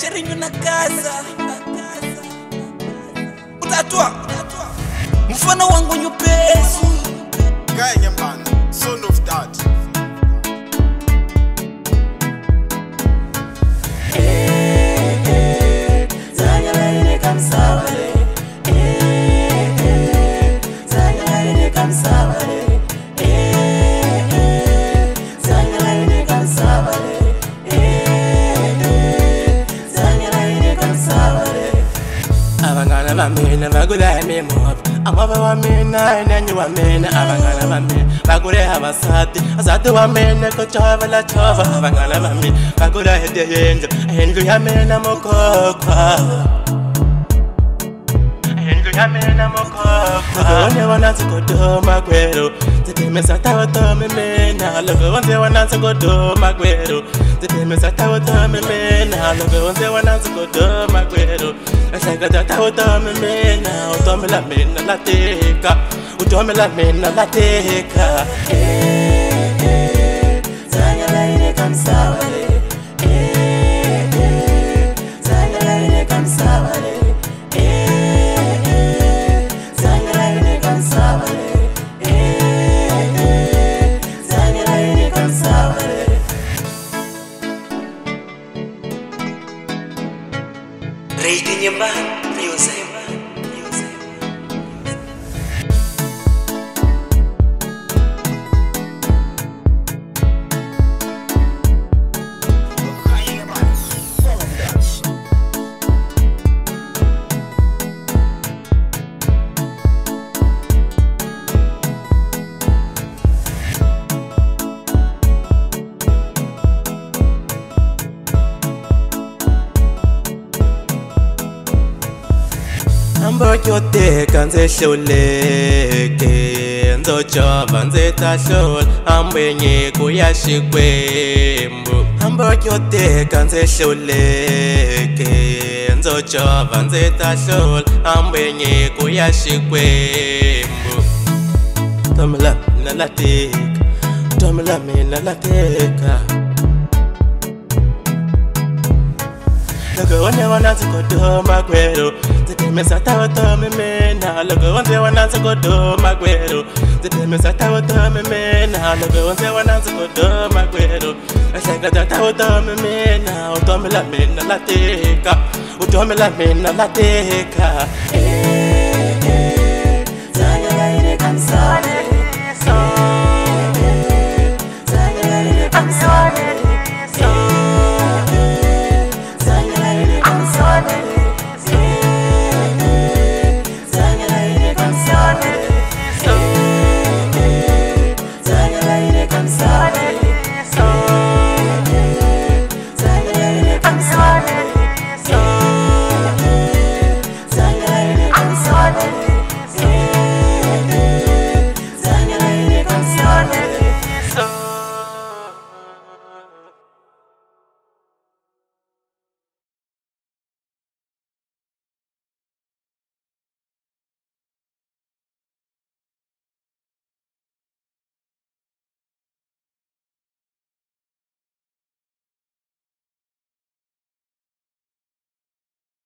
Sherinho na casa utatua mfano wangu nyupesi Guy Nyambana, son of that. Abangana bamina bagula mimob amaba wamina nanyu wamina abangana bamina bagure abasati asati wamina ko chava la chava abangana bamina bagura hede hendu yamina mokokwa hendu yamina mokokwa one wana zikodo magwero zitemesa tawato mena logo one wana zikodo magwero zitemesa tawato mena logo one wana zikodo magwero Asagata tawata mena utomela mena lateka utomela mena lateka Zanyala ine kamsawale Zanyala ine kamsawale Zanyala ine kamsawale Zanyala ine kamsawale Reidi Nyambana music. Amboyote kanze sholeke nzo chava nze tashol ambenye kuyashikwembu Amboyote kanze sholeke nzo chava nze tashol ambenye kuyashikwembu Tomela mina lateka Tomela mina lateka Logo one wana zikodo magwero Zitemesa tawato mena Logo one wana zikodo magwero Zitemesa tawato mena Logo one wana zikodo magwero Asagata tawato mena Utomela mena lateka Utomela mena lateka